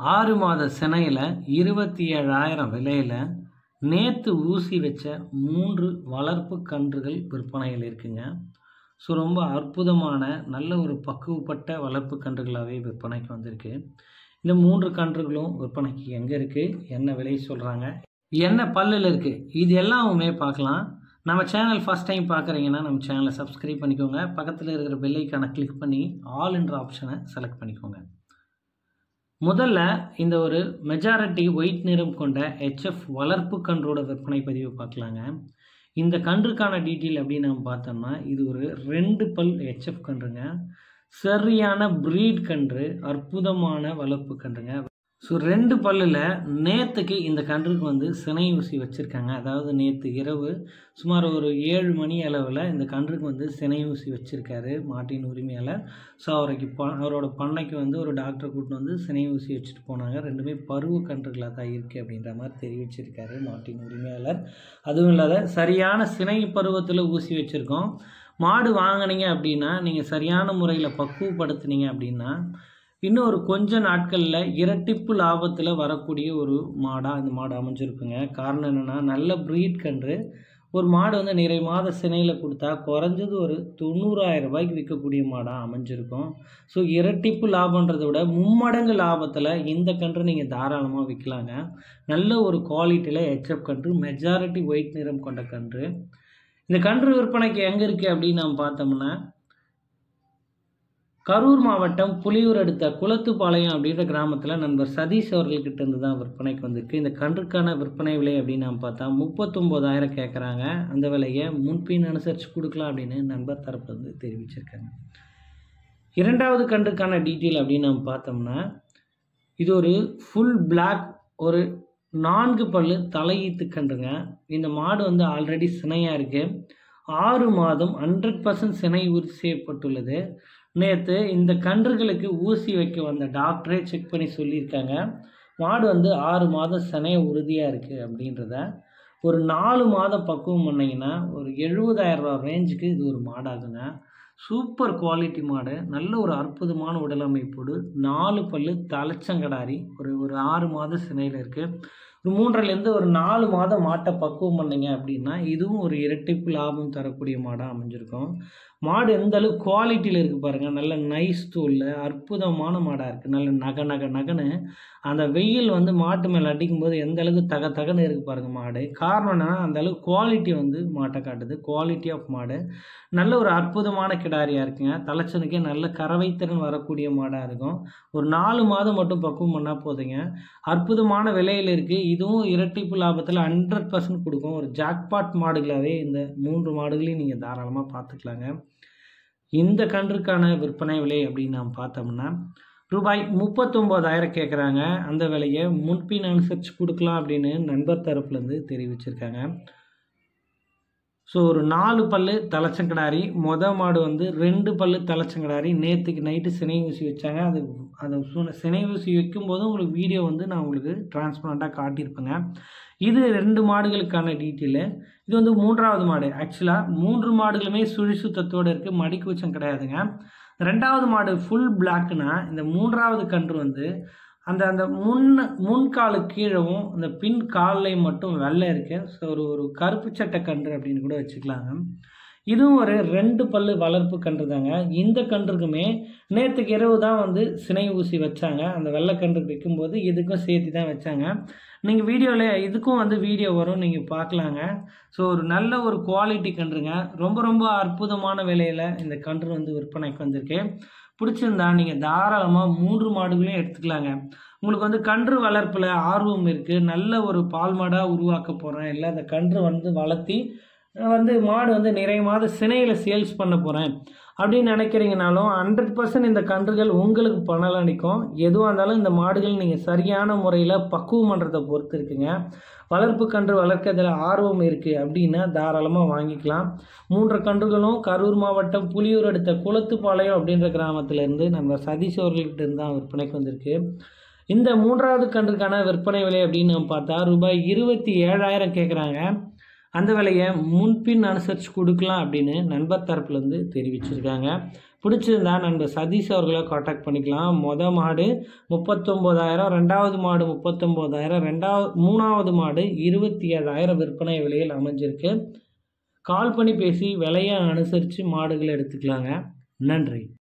6 மாத சினையில 27,000 விலையில நேத்து ஊசி வச்ச 3 வளர்ப்பு கன்றுகள் விற்பனையில் இருக்குங்க. ஸோ ரொம்ப அற்புதமான நல்ல ஒரு பக்குவப்பட்ட வளர்ப்பு கன்றுகளாகவே விற்பனைக்கு வந்திருக்கு. இந்த 3 கன்றுகளும் விற்பனைக்கு எங்கே இருக்குது, என்ன விலை சொல்கிறாங்க, என்ன பல்லில் இருக்குது, இது எல்லாமே பார்க்கலாம். நம்ம சேனல் ஃபஸ்ட் டைம் பார்க்குறீங்கன்னா நம்ம சேனலை சப்ஸ்கிரைப் பண்ணிக்கோங்க. பக்கத்தில் இருக்கிற பெல் ஐக்கானை கிளிக் பண்ணி ஆல் என்ற ஆப்ஷனை செலக்ட் பண்ணிக்கோங்க. முதல்ல இந்த ஒரு மெஜாரிட்டி ஒயிட் நிறம் கொண்ட ஹெச்எஃப் வளர்ப்பு கன்றோட விற்பனை பதிவு பார்க்கலாங்க. இந்த கன்றுக்கான டீட்டெயில் அப்படின்னு நம்ம பார்த்தோம்னா இது ஒரு 2 பல் ஹெச்எஃப் கன்றுங்க. சரியான ப்ரீட் கன்று, அற்புதமான வளர்ப்பு கன்றுங்க. ஸோ 2 பல்லில் நேற்றுக்கு இந்த கன்றுக்கு வந்து சினை ஊசி வச்சுருக்காங்க. அதாவது நேற்று இரவு சுமார் ஒரு 7 மணி அளவில் இந்த கன்றுக்கு வந்து சினை ஊசி வச்சுருக்காரு மாட்டின் உரிமையாளர். ஸோ அவரோட பண்ணைக்கு வந்து ஒரு டாக்டரை கூட்டின்னு வந்து சினை ஊசி வச்சுட்டு போனாங்க. ரெண்டுமே பருவ கன்றுகளாக தான் இருக்குது அப்படின்ற மாதிரி தெரிவிச்சிருக்காரு மாட்டின் உரிமையாளர். அதுவும் இல்லாத சரியான சினை பருவத்தில் ஊசி வச்சுருக்கோம். மாடு வாங்கினீங்க அப்படின்னா நீங்கள் சரியான முறையில் பக்குவப்படுத்துனீங்க அப்படின்னா இன்னும் ஒரு கொஞ்ச நாட்களில் இரட்டிப்பு லாபத்தில் வரக்கூடிய ஒரு மாடாக இந்த மாடு அமைஞ்சிருக்குங்க. காரணம் என்னென்னா நல்ல ப்ரீட் கன்று. ஒரு மாடு வந்து நிறை மாத சினையில் கொடுத்தா குறைஞ்சது ஒரு 90,000 ரூபாய்க்கு விற்கக்கூடிய மாடாக அமைஞ்சிருக்கும். ஸோ இரட்டிப்பு லாபன்றதை விட மும்மடங்கு லாபத்தில் இந்த கன்று நீங்கள் தாராளமாக விற்கலாங்க. நல்ல ஒரு குவாலிட்டியில் ஹெச்எஃப் கன்று, மெஜாரிட்டி ஒயிட் நிறம் கொண்ட கன்று. இந்த கன்று விற்பனைக்கு எங்கே இருக்குது அப்படின்னு நம்ம பார்த்தோம்னா கரூர் மாவட்டம் புலியூர் அடுத்த குளத்துப்பாளையம் அப்படின்ற கிராமத்தில் நண்பர் சதீஷ் அவர்கள்கிட்ட இருந்து தான் விற்பனைக்கு வந்திருக்கு. இந்த கன்றுக்கான விற்பனை விலை அப்படின்னு நம்ம பார்த்தா 39,000 கேட்குறாங்க. அந்த விலையை முன்பின் அனுசரித்து கொடுக்கலாம் அப்படின்னு நண்பர் தரப்பு வந்து தெரிவிச்சிருக்காங்க. 2வது கன்றுக்கான டீட்டெயில் அப்படின்னு நம்ம பார்த்தோம்னா இது ஒரு ஃபுல் பிளாக் ஒரு 4 பல்லு தலையீத்து கன்றுங்க. இந்த மாடு வந்து ஆல்ரெடி சினையாக இருக்குது. 6 மாதம் 100% சினை உறுதி செய்யப்பட்டுள்ளது. நேற்று இந்த கன்றுகளுக்கு ஊசி வைக்க வந்த டாக்டரே செக் பண்ணி சொல்லியிருக்காங்க. மாடு வந்து 6 மாதம் சினை உறுதியாக இருக்குது அப்படின்றத. ஒரு 4 மாதம் பக்குவம் பண்ணிங்கன்னா ஒரு 70,000 ரூபா ரேஞ்சுக்கு இது ஒரு மாடாகுங்க. சூப்பர் குவாலிட்டி மாடு, நல்ல ஒரு அற்புதமான உடல் அமைப்போடு 4 பல்லு தலைச்சங்கடாரி ஒரு 6 மாதம் சினையில் இருக்குது. ஒரு 3லேருந்து ஒரு 4 மாதம் மாட்டை பக்குவம் பண்ணிங்க அப்படின்னா இதுவும் ஒரு இரட்டிப்பு லாபம் தரக்கூடிய மாடாக அமைஞ்சிருக்கும். மாடு எந்த அளவுக்கு குவாலிட்டியில் இருக்குது பாருங்கள். நல்ல நைஸ் தோலில் அற்புதமான மாடாக இருக்குது. நல்ல நகன்னு அந்த வெயில் வந்து மாட்டு மேலே அடிக்கும்போது எந்த அளவுக்கு தகன்னு இருக்குது பாருங்கள் மாடு. காரணம் என்னன்னா அந்த அளவுக்கு குவாலிட்டி வந்து மாட்டை காட்டுது. குவாலிட்டி ஆஃப் மாடு நல்ல ஒரு அற்புதமான கிடாரியாக இருக்குங்க. தலைச்சனுக்கே நல்ல கறவைத்திறன் வரக்கூடிய மாடாக இருக்கும். ஒரு 4 மாதம் மட்டும் பக்குவம் பண்ணால் போதுங்க. அற்புதமான விலையில் இருக்குது. இதுவும் இரட்டிப்பு லாபத்தில் 100% கொடுக்கும். ஒரு ஜாக்பாட் மாடுகளாகவே இந்த 3 மாடுகளையும் நீங்கள் தாராளமாக பார்த்துக்கலாங்க. இந்த கன்றுக்கான விற்பனை விலை அப்படின்னு நாம் பார்த்தோம்னா ரூபாய் 39,000 கேட்குறாங்க. அந்த விலையை முன்பின் அனுசரித்து கொடுக்கலாம் அப்படின்னு நண்பர் தரப்புலேருந்து தெரிவிச்சிருக்காங்க. ஸோ ஒரு 4 பல்லு தலைச்சங்கடாரி, மாடு வந்து 2 பல்லு தலைச்சங்கடாரி. நேற்றுக்கு நைட்டு சினை ஊசி வச்சாங்க. அந்த சினை ஊசி வைக்கும்போது உங்களுக்கு வீடியோ வந்து நான் உங்களுக்கு டிரான்ஸ்பரண்ட்டாக காட்டியிருப்பேங்க. இது 2 மாடுகளுக்கான டீட்டெயிலு. இது வந்து 3வது மாடு. ஆக்சுவலாக 3 மாடுகளுமே சுழி சுத்தத்தோடு இருக்குது, மடிக்கூச்சம் கிடையாதுங்க. 2வது மாடு ஃபுல் பிளாக்னா இந்த 3வது கன்று வந்து அந்த முன்காலு கீழவும் அந்த பின் காலையும் மட்டும் வெள்ளை இருக்கு. ஸோ ஒரு கருப்பு சட்டை கன்று அப்படின்னு கூட வச்சுக்கலாங்க. இதுவும் ஒரு 2 பல்லு வளர்ப்பு கன்று தாங்க. இந்த கன்றுக்குமே நேற்றுக்கு இரவு தான் வந்து சினை ஊசி வச்சாங்க. அந்த வெள்ளை கன்றுக்கு வைக்கும்போது இதுக்கும் சேர்த்து தான் வச்சாங்க. நீங்கள் வீடியோவில் இதுக்கும் வந்து வீடியோ வரும், நீங்கள் பார்க்கலாங்க. ஸோ ஒரு நல்ல ஒரு குவாலிட்டி கன்றுங்க. ரொம்ப அற்புதமான விலையில் இந்த கன்று வந்து விற்பனைக்கு வந்திருக்கு. பிடிச்சிருந்தா நீங்கள் தாராளமாக 3 மாடுகளையும் எடுத்துக்கலாங்க. உங்களுக்கு வந்து கன்று வளர்ப்பில் ஆர்வம் இருக்குது, நல்ல ஒரு பால் மாடாக உருவாக்க போகிறேன், இல்லை அந்த கன்று வந்து வளர்த்தி வந்து மாடு வந்து நிறைய மாத சினையில் சேல்ஸ் பண்ண போகிறேன் அப்படின்னு நினைக்கிறீங்கனாலும் 100% இந்த கன்றுகள் உங்களுக்கு பலனளிக்கும். எதுவாக இருந்தாலும் இந்த மாடுகள் நீங்கள் சரியான முறையில் பக்குவம் பண்ணுறதை பொறுத்து இருக்குங்க. வளர்ப்பு கன்று வளர்க்கறதில் ஆர்வம் இருக்குது அப்படின்னா தாராளமாக வாங்கிக்கலாம். 3 கன்றுகளும் கரூர் மாவட்டம் புலியூர் அடுத்த குளத்துப்பாளையம் அப்படின்ற கிராமத்திலேருந்து நம்ம சதீஷ் அவர்கள்கிட்ட இருந்து தான் விற்பனைக்கு வந்திருக்கு. இந்த 3வது கன்றுக்கான விற்பனை விலை அப்படின்னு நம்ம பார்த்தா ரூபாய் 27,000 கேட்குறாங்க. அந்த விலையை முன்பின் அனுசரித்து கொடுக்கலாம் அப்படின்னு நண்பர் தரப்புலேருந்து தெரிவிச்சிருக்காங்க. பிடிச்சிருந்தா நண்பர் சதீஷ் அவர்களை காண்டாக்ட் பண்ணிக்கலாம். மொதல் மாடு 39,000, ரெண்டாவது மாடு 39,000, மூணாவது மாடு 27,000 விற்பனை விலையில் அமைஞ்சிருக்கு. கால் பண்ணி பேசி விலையை அனுசரித்து மாடுகளை எடுத்துக்கலாங்க. நன்றி.